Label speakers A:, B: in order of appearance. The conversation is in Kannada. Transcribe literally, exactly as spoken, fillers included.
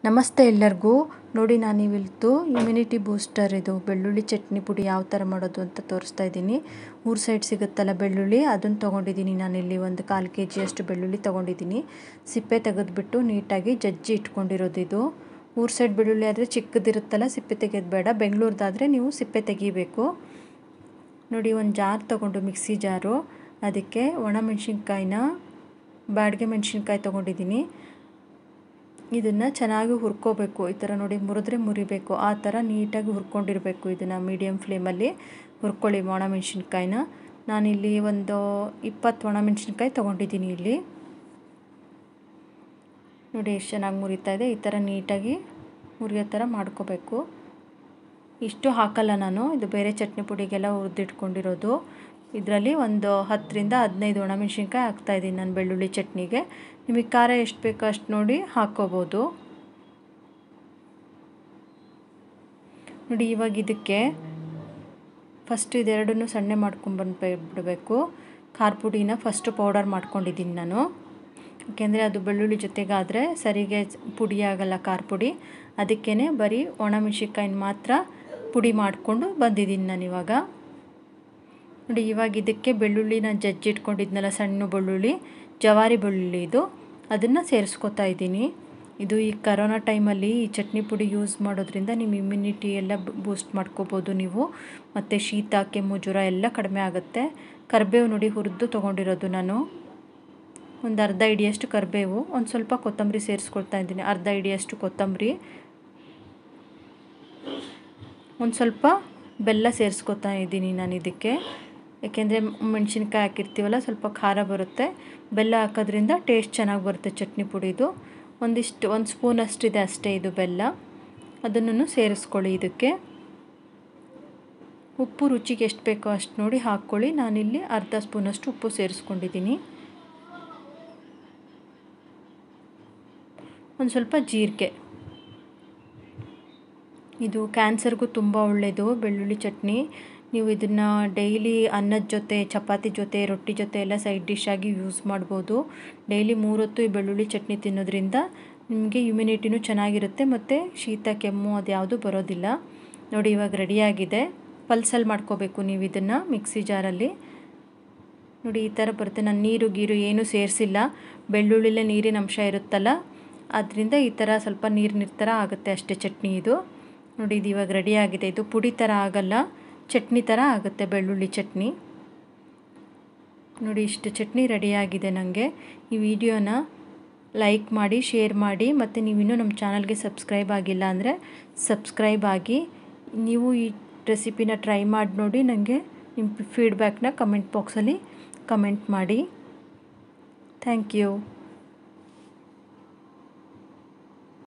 A: ನಮಸ್ತೆ ಎಲ್ಲರಿಗೂ. ನೋಡಿ, ನಾನು ಇವತ್ತು ಇಮ್ಯುನಿಟಿ ಬೂಸ್ಟರ್ ಇದು ಬೆಳ್ಳುಳ್ಳಿ ಚಟ್ನಿ ಪುಡಿ ಯಾವ ಥರ ಮಾಡೋದು ಅಂತ ತೋರಿಸ್ತಾ ಇದ್ದೀನಿ. ಊರ ಸೈಡ್ ಸಿಗುತ್ತಲ್ಲ ಬೆಳ್ಳುಳ್ಳಿ, ಅದನ್ನು ತೊಗೊಂಡಿದ್ದೀನಿ. ನಾನಿಲ್ಲಿ ಒಂದು ಕಾಲು ಕೆ ಜಿಯಷ್ಟು ಬೆಳ್ಳುಳ್ಳಿ ತೊಗೊಂಡಿದ್ದೀನಿ. ಸಿಪ್ಪೆ ತೆಗೆದುಬಿಟ್ಟು ನೀಟಾಗಿ ಜಜ್ಜಿ ಇಟ್ಕೊಂಡಿರೋದು ಇದು. ಊರ ಸೈಡ್ ಬೆಳ್ಳುಳ್ಳಿ ಆದರೆ ಚಿಕ್ಕದಿರುತ್ತಲ್ಲ, ಸಿಪ್ಪೆ ತೆಗೆಯೋದು ಬೇಡ. ಬೆಂಗಳೂರದಾದರೆ ನೀವು ಸಿಪ್ಪೆ ತೆಗಿಬೇಕು. ನೋಡಿ, ಒಂದು ಜಾರ್ ತೊಗೊಂಡು, ಮಿಕ್ಸಿ ಜಾರು, ಅದಕ್ಕೆ ಒಣಮೆಣ್ಸಿನ್ಕಾಯಿನ, ಬಾಡಿಗೆ ಮೆಣಸಿನ್ಕಾಯಿ ತೊಗೊಂಡಿದ್ದೀನಿ. ಇದನ್ನು ಚೆನ್ನಾಗಿ ಹುರ್ಕೋಬೇಕು. ಈ ಥರ ನೋಡಿ, ಮುರಿದ್ರೆ ಮುರಿಬೇಕು, ಆ ಥರ ನೀಟಾಗಿ ಹುರ್ಕೊಂಡಿರಬೇಕು. ಇದನ್ನು ಮೀಡಿಯಮ್ ಫ್ಲೇಮಲ್ಲಿ ಹುರ್ಕೊಳ್ಳಿ ಒಣಮೆಣ್ಸಿನ್ಕಾಯಿನ. ನಾನಿಲ್ಲಿ ಒಂದು ಇಪ್ಪತ್ತು ಒಣಮೆಣ್ಸಿನ್ಕಾಯಿ ತೊಗೊಂಡಿದ್ದೀನಿ. ಇಲ್ಲಿ ನೋಡಿ ಎಷ್ಟು ಚೆನ್ನಾಗಿ ಮುರಿತಾ ಇದೆ. ಈ ಥರ ನೀಟಾಗಿ ಮುರಿಯೋ ಥರ ಮಾಡ್ಕೋಬೇಕು. ಇಷ್ಟು ಹಾಕಲ್ಲ ನಾನು, ಇದು ಬೇರೆ ಚಟ್ನಿ ಪುಡಿಗೆಲ್ಲ ಹುರಿದಿಟ್ಕೊಂಡಿರೋದು. ಇದರಲ್ಲಿ ಒಂದು ಹತ್ತರಿಂದ ಹದಿನೈದು ಒಣಮೆಣ್ಸಿನ್ಕಾಯಿ ಹಾಕ್ತಾಯಿದ್ದೀನಿ ನಾನು ಬೆಳ್ಳುಳ್ಳಿ ಚಟ್ನಿಗೆ. ನಿಮಗೆ ಖಾರ ಎಷ್ಟು ಬೇಕೋ ಅಷ್ಟು ನೋಡಿ ಹಾಕ್ಕೋಬೋದು. ನೋಡಿ, ಇವಾಗ ಇದಕ್ಕೆ ಫಸ್ಟ್ ಇದೆರಡನ್ನೂ ಸಣ್ಣ ಮಾಡ್ಕೊಂಡ್ಬಂದು ಬಿಡಬೇಕು. ಖಾರ ಪುಡಿನ ಫಸ್ಟು ಪೌಡರ್ ಮಾಡ್ಕೊಂಡಿದ್ದೀನಿ ನಾನು, ಯಾಕೆಂದರೆ ಅದು ಬೆಳ್ಳುಳ್ಳಿ ಜೊತೆಗಾದರೆ ಸರಿಗೆ ಪುಡಿ ಆಗಲ್ಲ ಖಾರ ಪುಡಿ. ಅದಕ್ಕೇ ಬರೀ ಒಣಮೆಣ್ಸಿನ್ಕಾಯಿನ ಮಾತ್ರ ಪುಡಿ ಮಾಡಿಕೊಂಡು ಬಂದಿದ್ದೀನಿ ನಾನು ಇವಾಗ. ನೋಡಿ, ಇವಾಗ ಇದಕ್ಕೆ ಬೆಳ್ಳುಳ್ಳಿನ ಜಜ್ಜಿಟ್ಕೊಂಡಿದ್ನಲ್ಲ, ಸಣ್ಣ ಬೆಳ್ಳುಳ್ಳಿ, ಜವಾರಿ ಬೆಳ್ಳುಳ್ಳಿ ಇದು, ಅದನ್ನು ಸೇರಿಸ್ಕೊತಾ ಇದ್ದೀನಿ. ಇದು ಈ ಕರೋನಾ ಟೈಮಲ್ಲಿ ಈ ಚಟ್ನಿ ಪುಡಿ ಯೂಸ್ ಮಾಡೋದ್ರಿಂದ ನಿಮ್ಮ ಇಮ್ಯುನಿಟಿ ಎಲ್ಲ ಬೂಸ್ಟ್ ಮಾಡ್ಕೋಬೋದು ನೀವು. ಮತ್ತು ಶೀತ, ಕೆಮ್ಮು, ಜ್ವರ ಎಲ್ಲ ಕಡಿಮೆ ಆಗುತ್ತೆ. ಕರಿಬೇವು ನೋಡಿ, ಹುರಿದು ತೊಗೊಂಡಿರೋದು ನಾನು. ಒಂದು ಅರ್ಧ ಹಿಡಿಯಷ್ಟು ಕರಿಬೇವು, ಒಂದು ಸ್ವಲ್ಪ ಕೊತ್ತಂಬರಿ ಸೇರಿಸ್ಕೊಳ್ತಾ ಇದ್ದೀನಿ. ಅರ್ಧ ಹಿಡಿಯಷ್ಟು ಕೊತ್ತಂಬರಿ, ಒಂದು ಸ್ವಲ್ಪ ಬೆಲ್ಲ ಸೇರಿಸ್ಕೊತಾ ಇದ್ದೀನಿ ನಾನು ಇದಕ್ಕೆ. ಯಾಕೆಂದರೆ ಮೆಣಸಿನ್ಕಾಯಿ ಹಾಕಿರ್ತೀವಲ್ಲ, ಸ್ವಲ್ಪ ಖಾರ ಬರುತ್ತೆ. ಬೆಲ್ಲ ಹಾಕೋದ್ರಿಂದ ಟೇಸ್ಟ್ ಚೆನ್ನಾಗಿ ಬರುತ್ತೆ ಚಟ್ನಿ ಪುಡಿದು. ಒಂದಿಷ್ಟು ಒಂದು ಸ್ಪೂನಷ್ಟಿದೆ ಅಷ್ಟೇ ಇದು ಬೆಲ್ಲ, ಅದನ್ನು ಸೇರಿಸ್ಕೊಳ್ಳಿ ಇದಕ್ಕೆ. ಉಪ್ಪು ರುಚಿಗೆ ಎಷ್ಟು ಬೇಕೋ ಅಷ್ಟು ನೋಡಿ ಹಾಕ್ಕೊಳ್ಳಿ. ನಾನಿಲ್ಲಿ ಅರ್ಧ ಸ್ಪೂನಷ್ಟು ಉಪ್ಪು ಸೇರಿಸ್ಕೊಂಡಿದ್ದೀನಿ. ಒಂದು ಸ್ವಲ್ಪ ಜೀರಿಗೆ. ಇದು ಕ್ಯಾನ್ಸರ್ಗೂ ತುಂಬ ಒಳ್ಳೆಯದು ಬೆಳ್ಳುಳ್ಳಿ ಚಟ್ನಿ. ನೀವು ಇದನ್ನು ಡೈಲಿ ಅನ್ನದ ಜೊತೆ, ಚಪಾತಿ ಜೊತೆ, ರೊಟ್ಟಿ ಜೊತೆ ಎಲ್ಲ ಸೈಡ್ ಡಿಶ್ ಆಗಿ ಯೂಸ್ ಮಾಡ್ಬೋದು. ಡೈಲಿ ಮೂರೊತ್ತು ಈ ಬೆಳ್ಳುಳ್ಳಿ ಚಟ್ನಿ ತಿನ್ನೋದ್ರಿಂದ ನಿಮಗೆ ಇಮ್ಯುನಿಟಿನೂ ಚೆನ್ನಾಗಿರುತ್ತೆ ಮತ್ತು ಶೀತ, ಕೆಮ್ಮು ಅದು ಯಾವುದೂ ಬರೋದಿಲ್ಲ. ನೋಡಿ, ಇವಾಗ ರೆಡಿಯಾಗಿದೆ. ಪಲ್ಸಲ್ಲಿ ಮಾಡ್ಕೋಬೇಕು ನೀವು ಇದನ್ನು ಮಿಕ್ಸಿ ಜಾರಲ್ಲಿ. ನೋಡಿ, ಈ ಥರ ಬರುತ್ತೆ. ನಾನು ನೀರು ಗೀರು ಏನೂ ಸೇರಿಸಿಲ್ಲ. ಬೆಳ್ಳುಳ್ಳಿಲೇ ನೀರಿನ ಅಂಶ ಇರುತ್ತಲ್ಲ, ಅದರಿಂದ ಈ ಥರ ಸ್ವಲ್ಪ ನೀರು ನೀರು ಥರ ಆಗುತ್ತೆ ಅಷ್ಟೇ ಚಟ್ನಿ ಇದು. ನೋಡಿ, ಇದು ಇವಾಗ ರೆಡಿಯಾಗಿದೆ. ಇದು ಪುಡಿ ಥರ ಆಗಲ್ಲ, ಚಟ್ನಿ ಥರ ಆಗುತ್ತೆ ಬೆಳ್ಳುಳ್ಳಿ ಚಟ್ನಿ. ನೋಡಿ, ಇಷ್ಟು ಚಟ್ನಿ ರೆಡಿಯಾಗಿದೆ ನನಗೆ. ಈ ವಿಡಿಯೋನ ಲೈಕ್ ಮಾಡಿ, ಶೇರ್ ಮಾಡಿ, ಮತ್ತು ನೀವಿನ್ನೂ ನಮ್ಮ ಚಾನಲ್ಗೆ ಸಬ್ಸ್ಕ್ರೈಬ್ ಆಗಿಲ್ಲ ಅಂದರೆ ಸಬ್ಸ್ಕ್ರೈಬ್ ಆಗಿ. ನೀವು ಈ ರೆಸಿಪಿನ ಟ್ರೈ ಮಾಡಿ ನೋಡಿ, ನನಗೆ ನಿಮ್ಮ ಫೀಡ್ಬ್ಯಾಕ್ನ ಕಮೆಂಟ್ ಬಾಕ್ಸಲ್ಲಿ ಕಮೆಂಟ್ ಮಾಡಿ. Thank you.